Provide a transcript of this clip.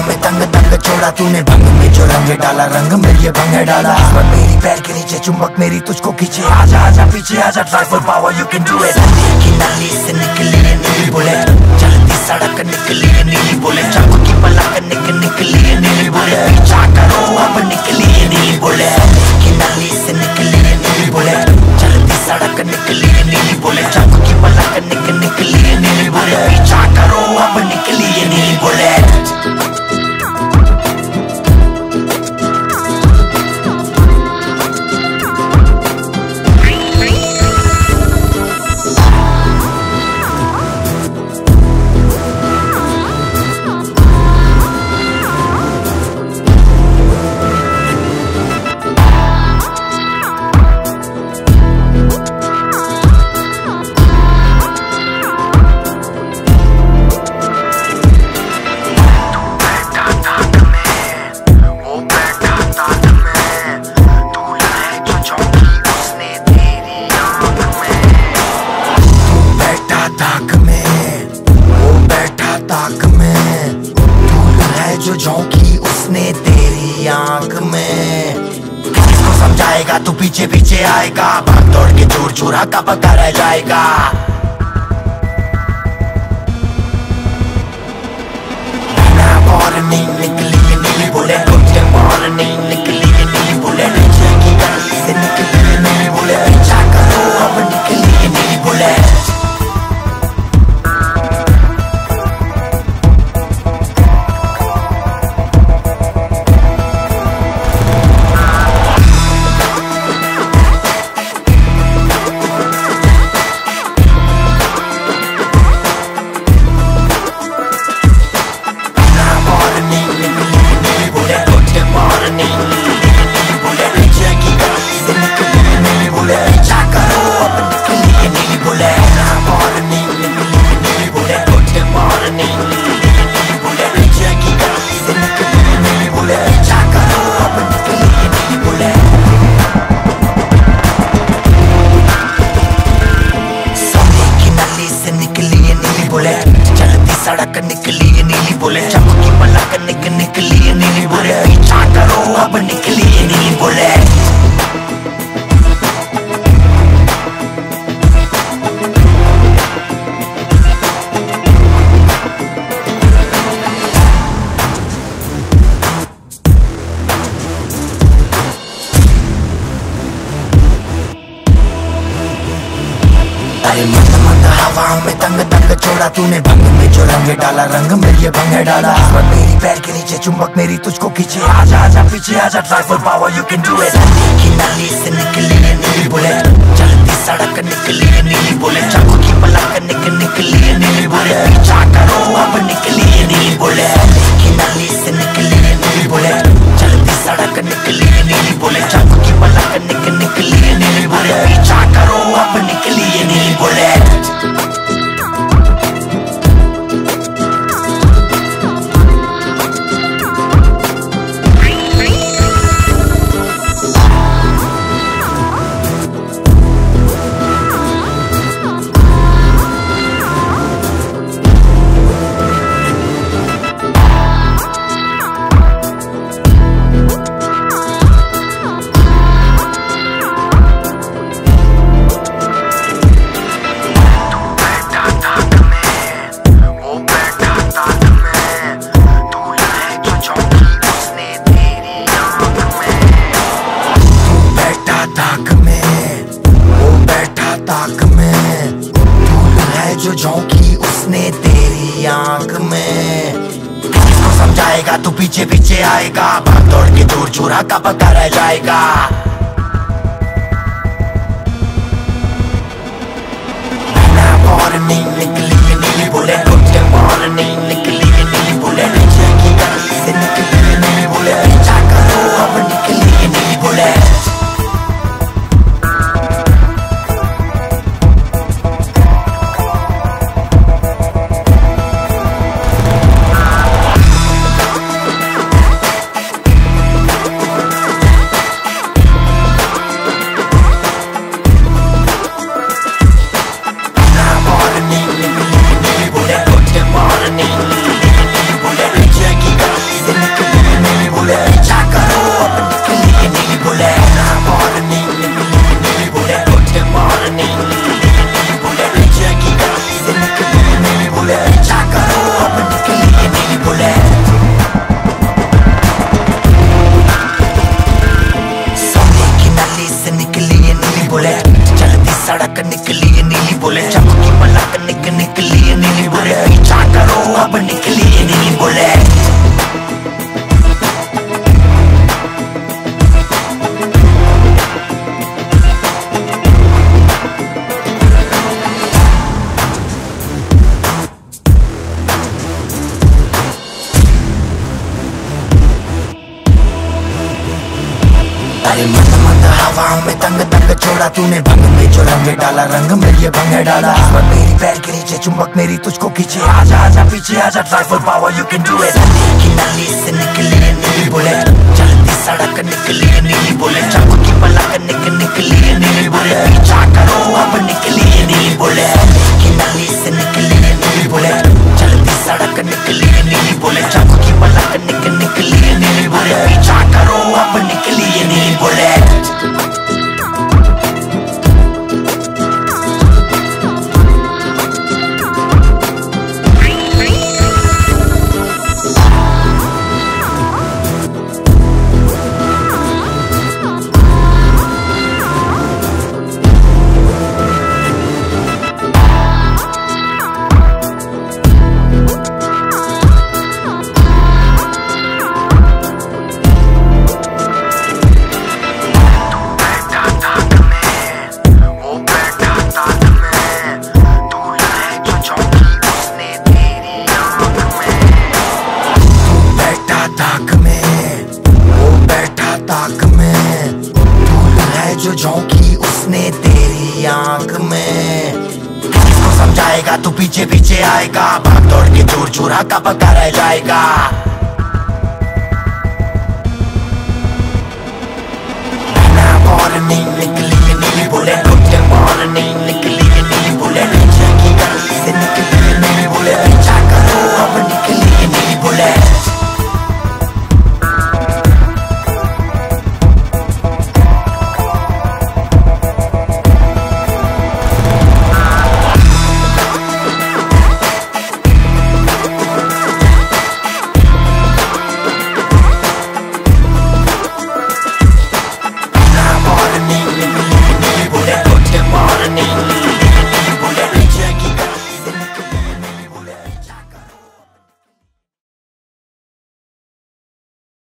हवाओं में तंग तंग छोड़ा तूने भंग में जो रंग डाला रंग में ये भंग डाला। मेरी पैर के नीचे चुंबक मेरी तुझको खींचे, आजा आजा पीछे आजा, try for power you can do it. की नाली से निकली है नीली बुलेट, चलती सड़क निकली है नीली बुलेट, चाकू की पलक निकली है नीली बुलेट, पीछा करो अब निकली है नीली बुलेट। की नाली से निकली है नीली बुलेट, चलती सड़क निकली है नीली बुलेट, चाकू की पलक निकली है नीली बुलेट, पीछा करो अब निकली है नीली बुलेट। जो झोंकी उसने तेरी आंख में, किसको समझाएगा तू पीछे पीछे आएगा, भाग दौड़ के चोर चोरा का पता रह जाएगा। वार्निंग निकली है नीली बुलेट, वार्निंग निकली है नीली बुलेट, की गली से निकली है नीली बुलेट, पीछा करो अब निकली है नीली बुलेट। सड़क निकली है नीली बुलेट, चाकू की पलक निकली है नीली बुलेट, पीछा करो अब निकली है नीली बुलेट। अरे मंद मंद हवाओं में तंग तंग छोड़ा तूने भंग में जो रंग डाला रंग में ये भंग डाला। मेरी पैर के नीचे चुंबक मेरी तुझको खींचे, आजा आजा पीछे आजा, try for power you can do it. की नाली से निकली है नीली बुलेट, चलती सड़क निकली है नीली बुलेट, चाकू की पलक निकली है नीली बुलेट, पीछा करो अब निकली है नीली बुलेट। की नाली से निकली है नीली बुलेट, चलती सड़क निकली है नीली बुलेट, चाकू की पलक निकली है नीली बुलेट, पीछा करो अब निकली है नीली बुलेट। जो झोंकी उसने तेरी आंख में, किसको समझाएगा तू पीछे पीछे आएगा, भाग दौड़ के चोर चोरा का पता रह जाएगा। वार्निंग निकली है नीली बुलेट, वार्निंग निकली है नीली बुलेट, की गली से निकली है नीली बुलेट, पीछा करो अब निकली है नीली बुलेट। Morning अरे मंद मंद हवा में तंग तंग छोड़ा तूने, भंग में जो रंग डाला रंग में ये भंग डाला। किस्मत मेरी पैर के नीचे, चुंबक मेरी तुझको खींचे, आजा आजा पीछे आजा, try for power you can do it. की नली से निकली है नीली बुलेट, चलती सड़क निकली है नीली बुलेट, चाकू की पलक निकली है नीली बुलेट, पीछा करो अब निकली है नीली बुलेट। की नली से निकली है नीली बुलेट, चलती सड़क निकली है नीली बुलेट, चाकू की पलक निकली है नीली बुलेट, पीछा करो अब निकली है नीली बुलेट। जो झोंकी उसने तेरी आंख में, किसको समझाएगा तू पीछे पीछे आएगा, भाग दौड़ के चोर चोरा का पक्का रह जाएगा। बिना वार्निंग